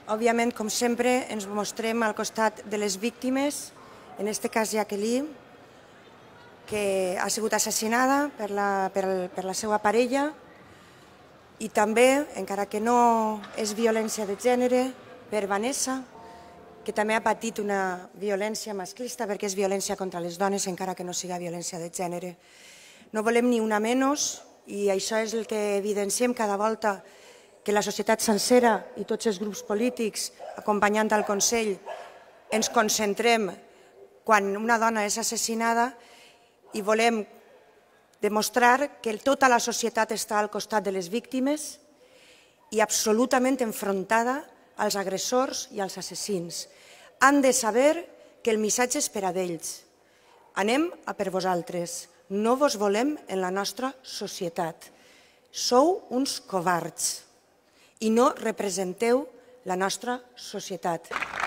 Òbviament, com sempre, ens mostrem al costat de les víctimes, en aquest cas Jacqueline, que ha sigut assassinada per la seva parella, i també, encara que no és violència de gènere, per Vanessa, que també ha patit una violència masclista perquè és violència contra les dones, encara que no siga violència de gènere. No volem ni una menys, i això és el que evidenciem cada volta que la societat sencera i tots els grups polítics, acompanyant el Consell, ens concentrem quan una dona és assassinada i volem demostrar que tota la societat està al costat de les víctimes i absolutament enfrontada als agressors i als assassins. Han de saber que el missatge és per a ells. Anem a per vosaltres. No vos volem en la nostra societat. Sou uns covards i no representeu la nostra societat.